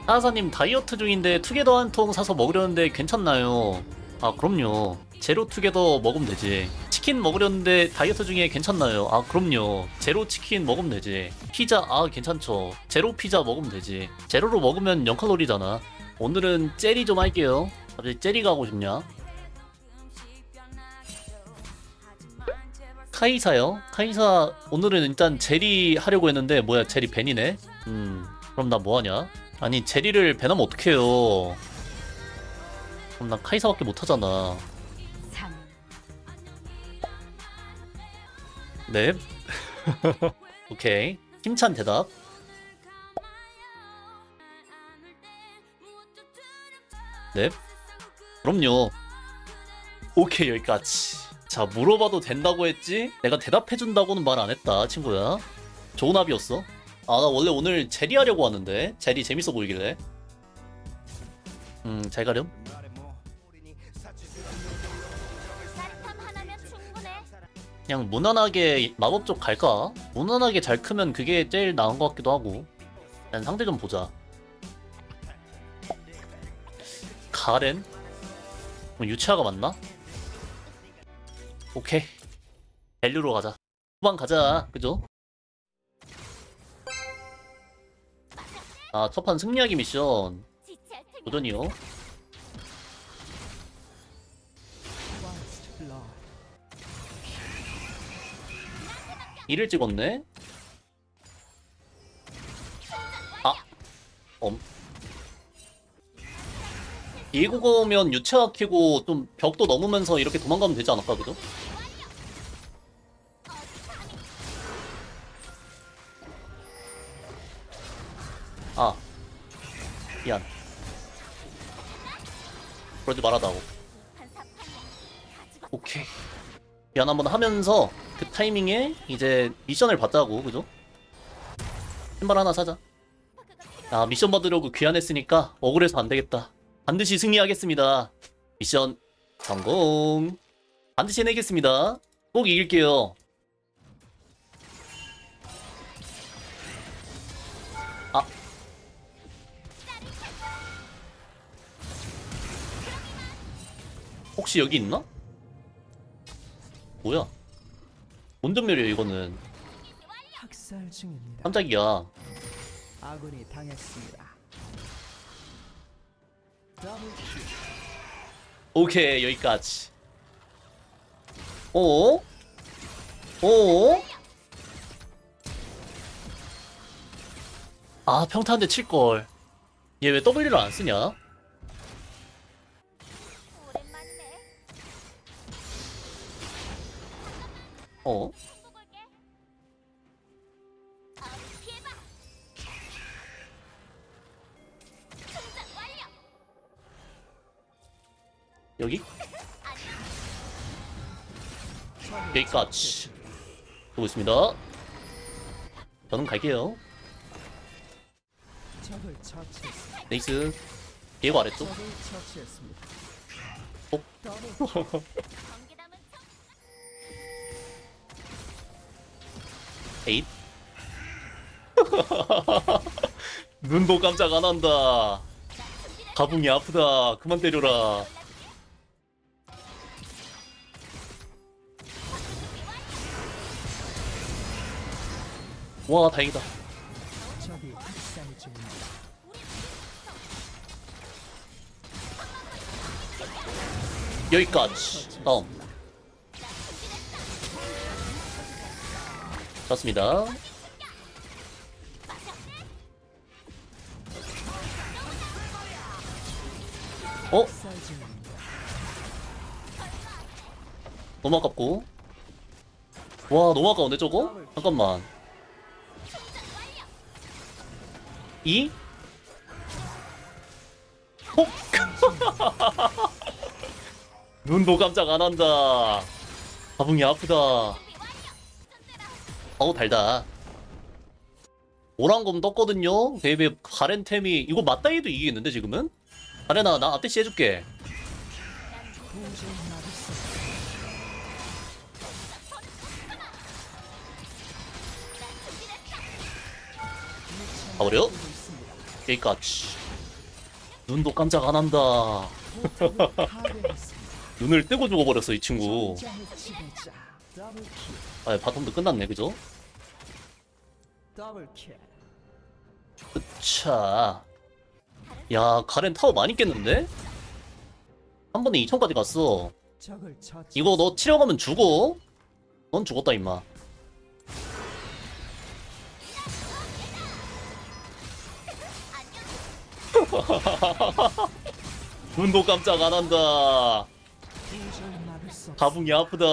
하하사님 다이어트 중인데 투게더 한 통 사서 먹으려는데 괜찮나요? 아 그럼요. 제로 투게더 먹으면 되지. 치킨 먹으려는데 다이어트 중에 괜찮나요? 아 그럼요. 제로 치킨 먹으면 되지. 피자 아 괜찮죠. 제로 피자 먹으면 되지. 제로로 먹으면 0칼로리잖아. 오늘은 젤리 좀 할게요. 갑자기 젤리가 하고 싶냐? 카이사요? 카이사 오늘은 일단 제리 하려고 했는데 뭐야 제리 벤이네? 그럼 나 뭐하냐? 아니 제리를 밴하면 어떡해요. 그럼 난 카이사밖에 못하잖아. 넵. 오케이 힘찬 대답. 넵. 그럼요. 오케이 여기까지. 자 물어봐도 된다고 했지? 내가 대답해준다고는 말 안했다 친구야. 좋은 합이었어. 아 나 원래 오늘 제리 하려고 왔는데 제리 재밌어 보이길래. 잘 가렴. 그냥 무난하게 마법 쪽 갈까? 무난하게 잘 크면 그게 제일 나은 것 같기도 하고. 일단 상대 좀 보자. 가렌? 그럼 유치아가 맞나? 오케이 밸류로 가자. 후반 가자 그죠? 아 첫판 승리하기 미션 도전이요. 이를 찍었네? 아! 예고거면 유채화 키고 좀 벽도 넘으면서 이렇게 도망가면 되지 않을까 그죠? 아 미안 그러지 말아다오. 오케이 미안 한번 하면서 그 타이밍에 이제 미션을 받자고 그죠? 신발 하나 사자. 아 미션 받으려고 귀환했으니까 억울해서 안되겠다. 반드시 승리하겠습니다. 미션 성공. 반드시 해내겠습니다. 꼭 이길게요. 아 혹시 여기 있나? 뭐야? 본전멸이야 이거는. 학살 중입니다. 깜짝이야. 아군이 당했습니다. 더블킬. 오케이 여기까지. 어? 어? 아 평타한테 칠걸. 얘 왜 W를 안 쓰냐? 어? 여기? 여기까지 보고 있습니다. 저는 갈게요. 적을 처치했습니다. 네이스 예고 아래쪽. 적을 처치했습니다. 어? 더블킬. 에잇. 눈도 깜짝 안 한다. 가붕이 아프다. 그만 때려라. 와 다행이다. 적이 학살 중입니다. 여기까지. 다음. 좋습니다. 어? 학살 중입니다. 너무 아깝고. 와 너무 아까운데 저거? 잠깐만. 2? 혹! 눈도 깜짝 안 한다. 가붕이 아프다. 어우 달다. 오란검 떴거든요. 베이베 가렌템이 이거 맞다 해도 이기겠는데 지금은? 가렌아 나 앞대시 해줄게. 도저히 막을 수 가버려. 없습니다. 여기까지. 눈도 깜짝 안 한다. 포탑을 파괴했습니다. 눈을 뜨고 죽어버렸어 이 친구. 전장의 지배자. 더블킬. 아 바텀도 끝났네 그죠? 더블킬. 으차. 야 가렌 타워 많이 깼는데? 한 번에 2천까지 갔어. 적을 처치. 이거 너 치려가면 죽어. 넌 죽었다 임마. 눈도 깜짝 안 한다. 도저히 막을 수 없습니다. 가붕이 아프다.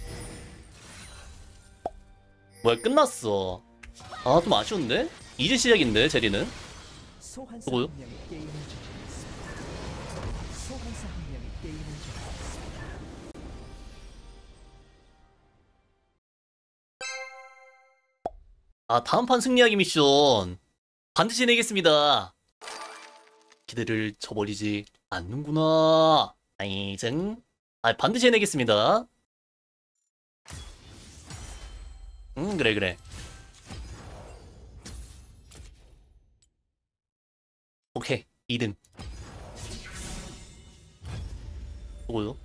뭐야 끝났어. 아 좀 아쉬운데? 이제 시작인데 제리는? 소환사 누구요? 한 명이 게임을 종료했습니다. 소환사 한 명이 게임을 종료했습니다. 아 다음 판 승리하기 미션 반드시 내겠습니다. 기대를 저버리지 않는구나. 아이증. 아 반드시 해내겠습니다. 그래 그래. 오케이 2등. 누구요?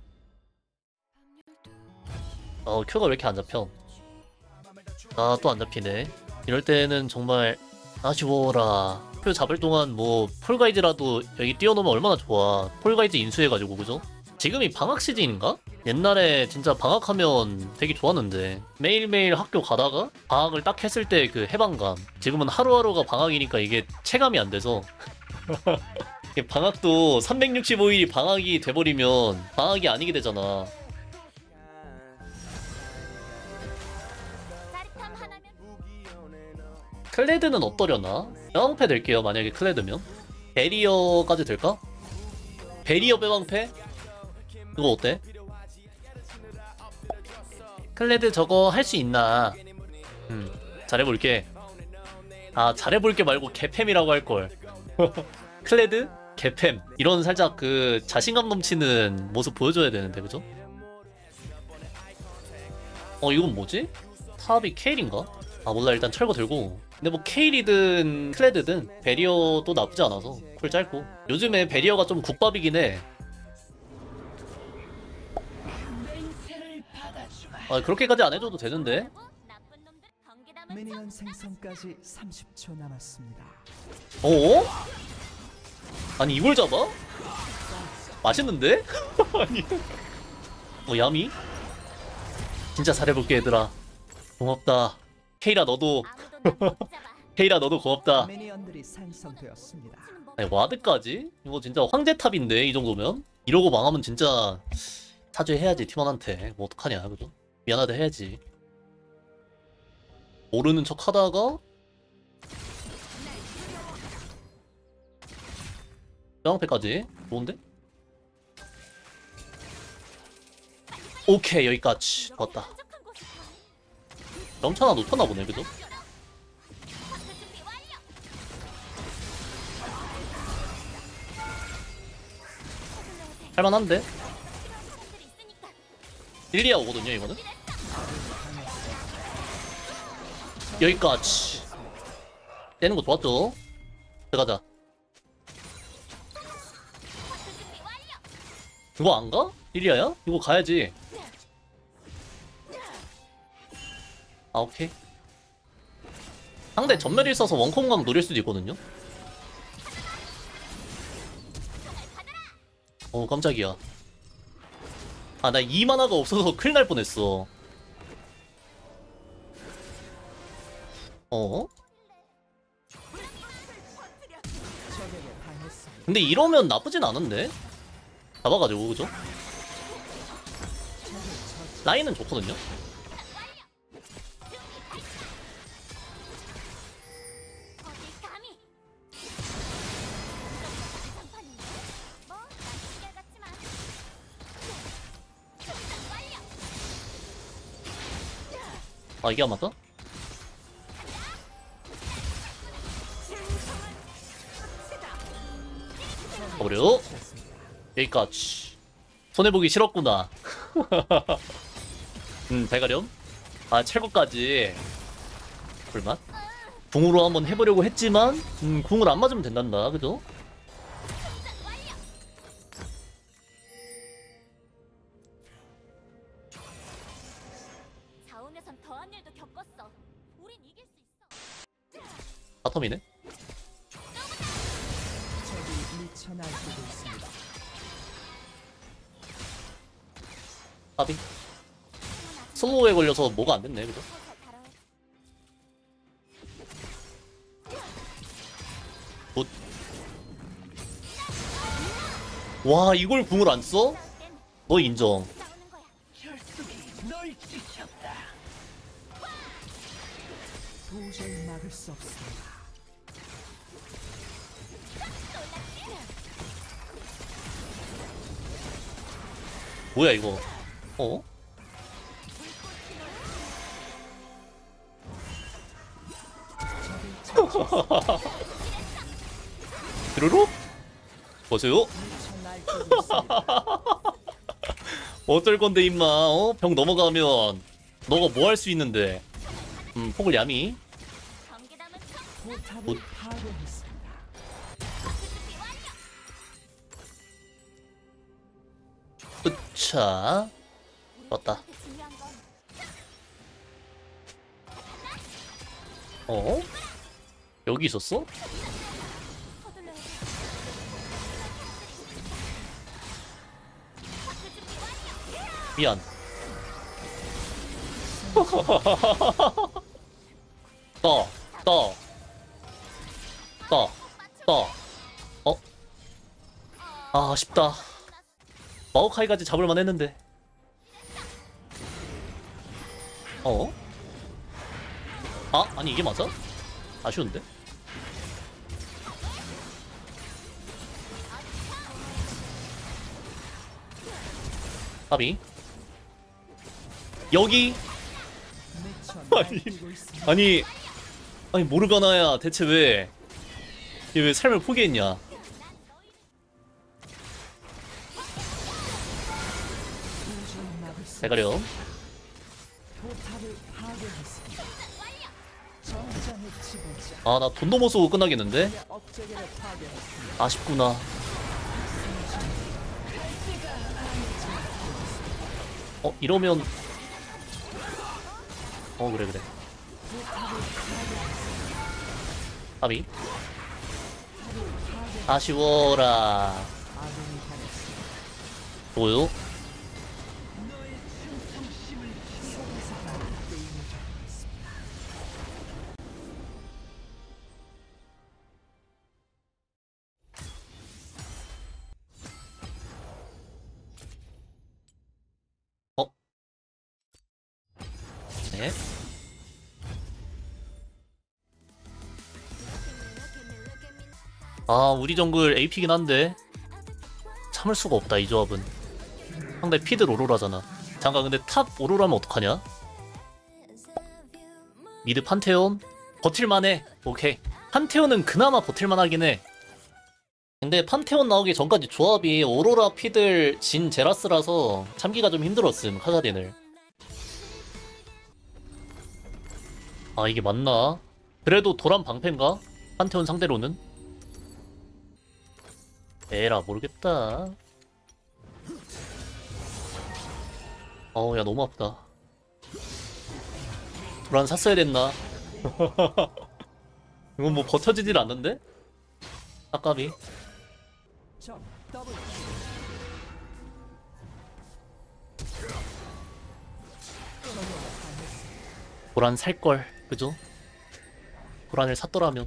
큐가 왜 이렇게 안 잡혀? 아 또 안 잡히네. 이럴 때는 정말 아쉬워라. 표 잡을 동안 뭐 폴가이즈라도 여기 띄워놓으면 얼마나 좋아. 폴가이즈 인수해가지고 그죠? 지금이 방학 시즌인가? 옛날에 진짜 방학하면 되게 좋았는데 매일매일 학교 가다가 방학을 딱 했을 때 그 해방감. 지금은 하루하루가 방학이니까 이게 체감이 안 돼서 이게 방학도 365일이 방학이 돼버리면 방학이 아니게 되잖아. 클레드는 어떠려나? 빼방패 될게요 만약에 클레드면. 베리어까지 될까? 베리어 빼방패? 이거 어때? 클레드 저거 할 수 있나? 잘해볼게. 아 잘해볼게 말고 개팸이라고 할걸. 클레드? 개팸. 이런 살짝 그 자신감 넘치는 모습 보여줘야 되는데 그죠? 이건 뭐지? 탑이 케일인가? 아 몰라 일단 철거 들고. 근데 뭐 케일이든 클레드든 베리어도 나쁘지 않아서 쿨 짧고. 요즘에 베리어가 좀 국밥이긴 해. 아 그렇게까지 안 해줘도 되는데. 미니언 생성까지 30초 남았습니다. 어? 아니 이걸 잡아? 맛있는데? 아니 야미? 진짜 잘해볼게 얘들아. 고맙다. 케이라 너도 케이라 너도 고맙다. 미니언들이 생성되었습니다. 아니 와드까지? 이거 진짜 황제탑인데 이 정도면? 이러고 망하면 진짜 사죄해야지 팀원한테. 뭐 어떡하냐 그죠? 미안하다 해야지. 모르는 척 하다가 뼈방패까지 좋은데? 오케이 여기까지 좋았다. 점차 하나 놓쳤나 보네 그죠? 할만한데? 릴리아 오거든요 이거는? 여기까지 떼는 거 좋았죠? 들어가자. 이거 안 가? 릴리아야? 이거 가야지. 아 오케이. 상대 전멸이 있어서 원콤각 노릴 수도 있거든요? 깜짝이야. 아 나 2만화가 없어서 큰일 날 뻔했어. 적에게 당했습니다. 근데 이러면 나쁘진 않은데? 잡아가지고 그죠? 라인은 좋거든요? 아 이게 안 맞다? 가버려. 여기까지. 손해보기 싫었구나. 대가렴. 아 철거까지. 불맛. 궁으로 한번 해보려고 했지만 궁을 안 맞으면 된단다 그죠? 바텀이네. 적이 미쳐 날뛰고 있습니다. 까비. 슬로우에 걸려서 뭐가 안 됐네, 그죠? 굿. 와, 이걸 궁을 안 써? 너 인정. 도저히 막을 수 없습니다. 뭐야, 이거. 어? 드르륵? 보세요. 미쳐 날뛰고 있습니다. 어쩔 건데, 임마. 어? 병 넘어가면 너가 뭐 할 수 있는데. 폭을 야미. 포탑을 곧. 파괴했습니다. 으차. 떴다. 어? 여기 있었어? 미안. 떠, 떠, 떠, 떠. 어? 아, 아쉽다. 마오카이까지 잡을만 했는데. 어? 아, 아니 이게 맞아? 아쉬운데? 까비. 여기. 미쳐 아니. 날뛰고 있습니다. 아니 모르가나야 대체 왜? 얘 왜 삶을 포기했냐? 도저히 막을 수 대가려. 포탑을 파괴했습니다. 전장의 지배자 아, 나 돈도 못 쓰고 끝나겠는데? 의 업체계를 파괴했습니다. 아쉽구나. 이러면 그래 그래. 까비. 아쉬워라. 아군이 당했습니다. 좋아요. 게임을 잡고 있습니다. 네. 아, 우리 정글 AP긴 한데 참을 수가 없다, 이 조합은. 상대 피드 오로라잖아. 잠깐, 근데 탑 오로라면 어떡하냐? 미드 판테온? 버틸만해. 오케이. 판테온은 그나마 버틸만하긴 해. 근데 판테온 나오기 전까지 조합이 오로라, 피들, 진, 제라스라서 참기가 좀 힘들었음, 카사딘을. 아, 이게 맞나? 그래도 도란 방패인가? 판테온 상대로는? 에라, 모르겠다. 야, 너무 아프다. 도란 샀어야 됐나? 이건 뭐 버텨지질 않는데? 아까비. 적 더블 도란 살걸, 그죠? 도란을 샀더라면.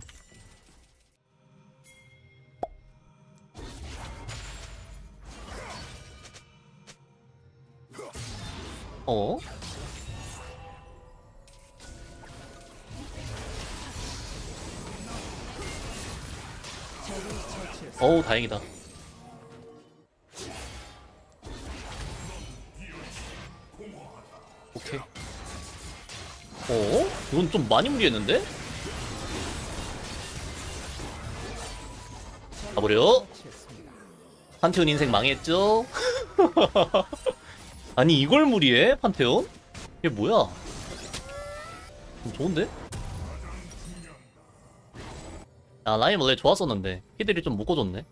어? 어우, 다행이다. 오케이. 이건 좀 많이 무리했는데? 가버려. 판테온 인생 망했죠? 아니, 이걸 무리해? 판테온? 이게 뭐야? 좋은데? 아, 라인 원래 좋았었는데 피들이 좀 묶어줬네.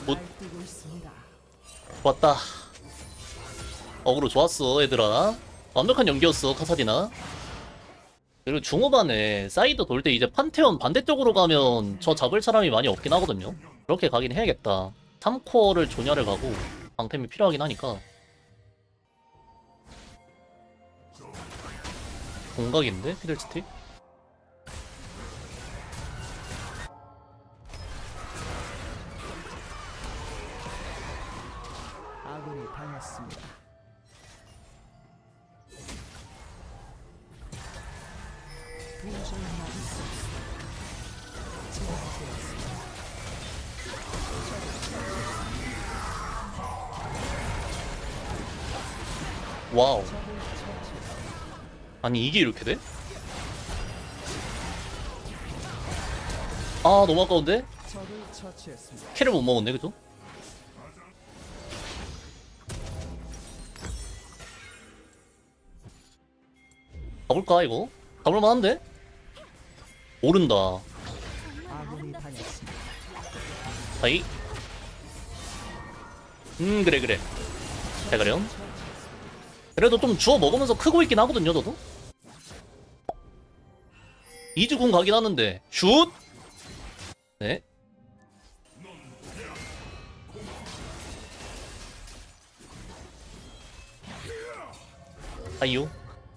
못 날뛰고 있습니다. 왔다. 어그로 좋았어 얘들아. 완벽한 연기였어 카사디나. 그리고 중후반에 사이드 돌 때 이제 판테온 반대쪽으로 가면 저 잡을 사람이 많이 없긴 하거든요. 그렇게 가긴 해야겠다. 3코어를 조냐를 가고 방템이 필요하긴 하니까. 공각인데 피들스틱? 아군이 당했습니다. 도저히 막을 수 없습니다. 제압되었습니다. 와우. 적을 처치했습니다. 아니 이게 이렇게 돼? 아 너무 아까운데? 적을 처치했습니다. 캐를 못 먹었네 그죠? 가볼까 이거? 가볼만한데? 모른다. 아군이 당했습니다. 아이. 그래 그래. 잘 가렴. 그래도 좀 주워 먹으면서 크고 있긴 하거든요 저도. 이즈궁 가긴 하는데 슛! 네. 아이요.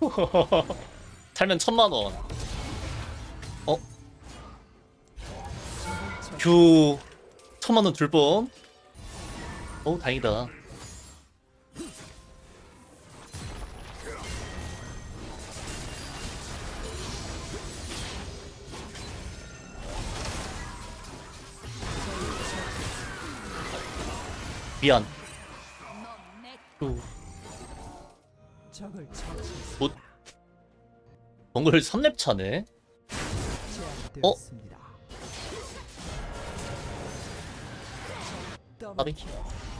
살면 1000만원. 어? 휴. 1000만원 줄 뻔. 어우 다행이다. 미안. 휴. 적을 처치했습니다. 못. 몽골 3렙 차네. 제압되었습니다. 까비. 더블킬.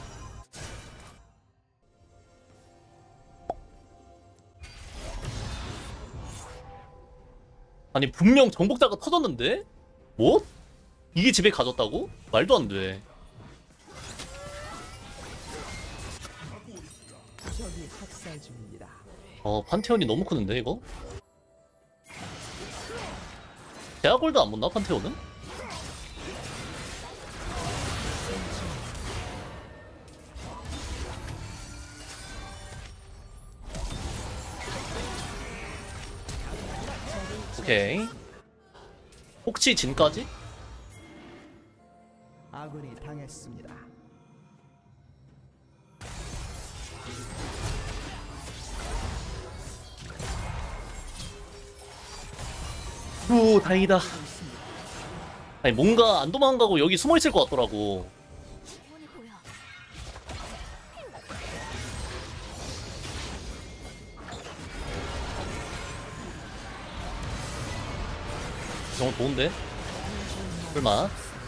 아니 분명 정복자가 터졌는데? 뭐? 이게 집에 가졌다고? 말도 안 돼. 적이 학살 중입니다. 판테온이 너무 크는데 이거? 대학골드 안 붙나 판테온은? 오케이. 혹시 진까지? 아군이 당했습니다. 오 다행이다. 아니 뭔가 안 도망가고 여기 숨어있을 것 같더라고. 정말 좋은데? 설마?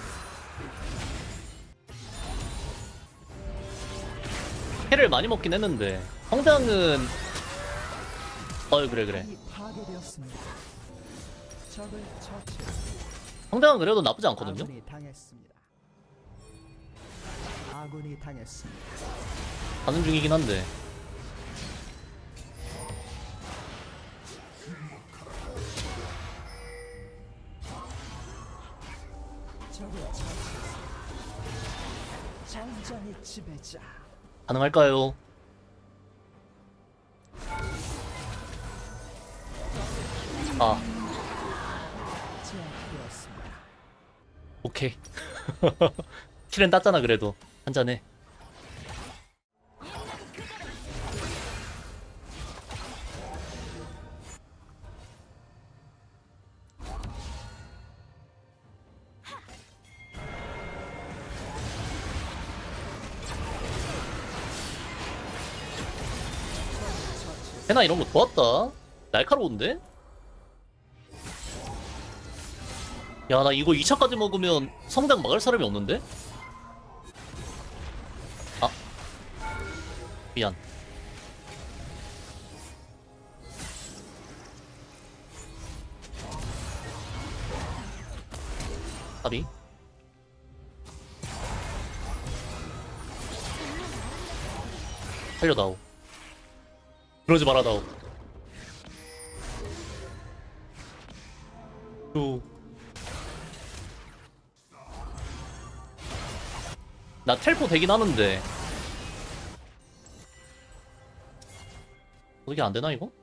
해를 많이 먹긴 했는데 성장은 그래 이 파괴되었습니다. 적을 처치했습니다. 성장은 그래도 나쁘지 않거든요. 아군이 당했습니다. 아군이 당했습니다. 가는 중이긴 한데 적을 처치했습니다. 전장의 지배자. 가능할까요? 아 제압되었습니다. 오케이. 킬은 땄잖아 그래도 한잔해. 해나 이런 거 좋았다. 날카로운데? 야 나 이거 2차까지 먹으면 성장 막을 사람이 없는데? 아 미안. 아리 살려다오. 그러지 말아다오. 나 텔포 되긴 하는데 어떻게 안 되나 이거?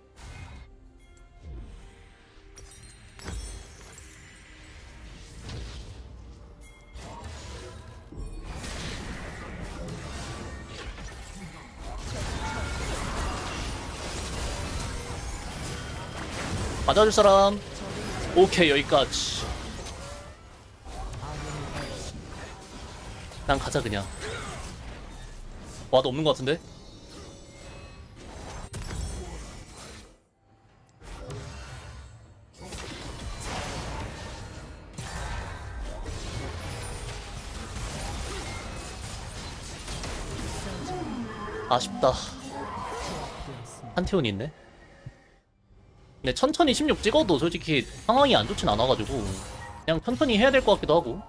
맞아줄 사람. 오케이, 여기까지. 난 가자 그냥. 와도 없는 것 같은데? 아쉽다. 판테온이 있네. 근데 천천히 16 찍어도 솔직히 상황이 안 좋진 않아가지고 그냥 천천히 해야 될 것 같기도 하고.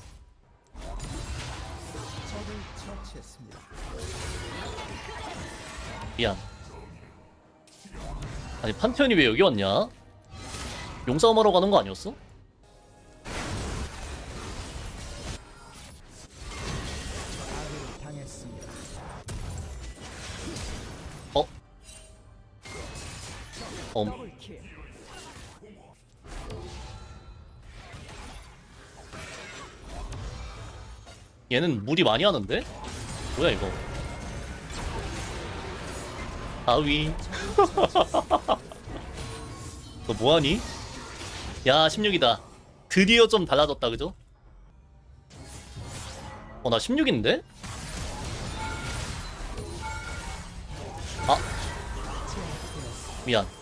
적을 처치했습니다. 미안. 아니 판테온이 왜 여기 왔냐? 용싸움하러 가는 거 아니었어? 아군이 당했습니다. 어? 더블킬. 얘는 무리 많이 하는데? 뭐야 이거? 아위. 너 뭐하니? 야 16이다. 드디어 좀 달라졌다 그죠? 나 16인데? 아 미안.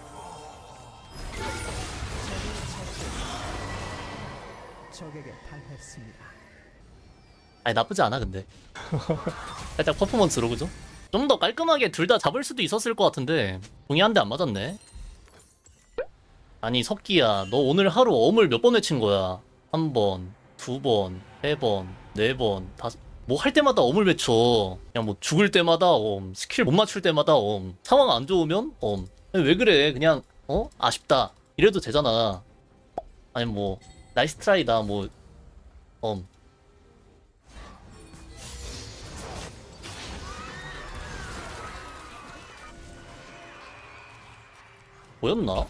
적에게 당했습니다. 아니 나쁘지 않아 근데. 살짝 퍼포먼스로 그죠? 좀 더 깔끔하게 둘 다 잡을 수도 있었을 것 같은데 공이 한 대 안 맞았네. 아니 석기야, 너 오늘 하루 엄을 몇 번 외친 거야? 한 번, 두 번, 세 번, 네 번, 다섯. 뭐 할 때마다 엄을 외쳐. 그냥 뭐 죽을 때마다 스킬 못 맞출 때마다 상황 안 좋으면 왜 그래? 그냥 아쉽다 이래도 되잖아. 아니 뭐 나이스 트라이다 뭐 뭐였나?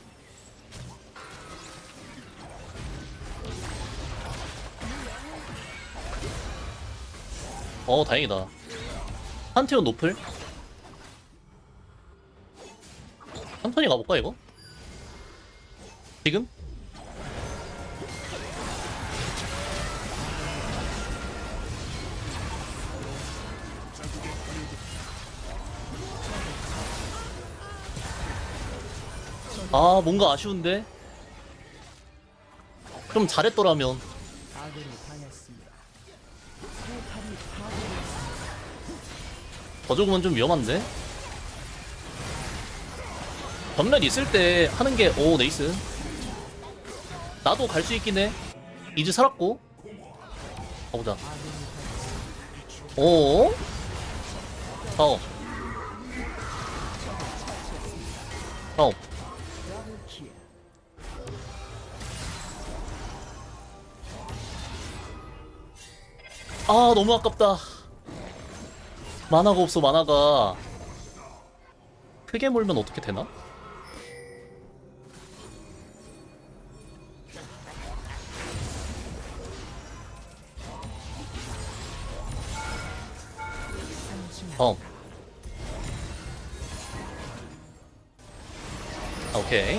다행이다. 판테온 노플? 천천히 가볼까 이거? 지금? 아 뭔가 아쉬운데? 좀 잘했더라면. 아군이 당했습니다. 포탑이 파괴됐습니다. 더 죽으면 좀 위험한데? 전멸 있을 때 하는 게 네이스. 나도 갈 수 있긴 해. 이즈 살았고. 가보자. 아군이 당했습니다. 오? 다음. 다음. 더블킬. 아 너무 아깝다. 만화가 없어 만화가. 크게 몰면 어떻게 되나? 오케이.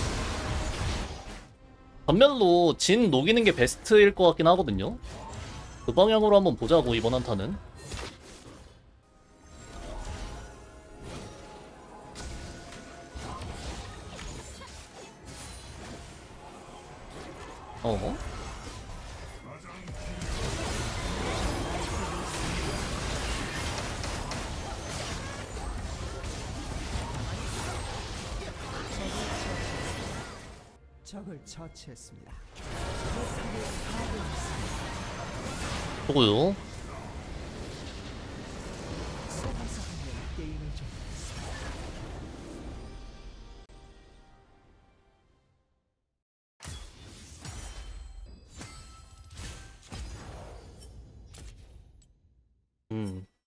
전멸로 진 녹이는 게 베스트일 것 같긴 하거든요. 그 방향으로 한번 보자고 이번 한타는. 적을 처치했습니다. 보고요. 소환사 한 명이 음.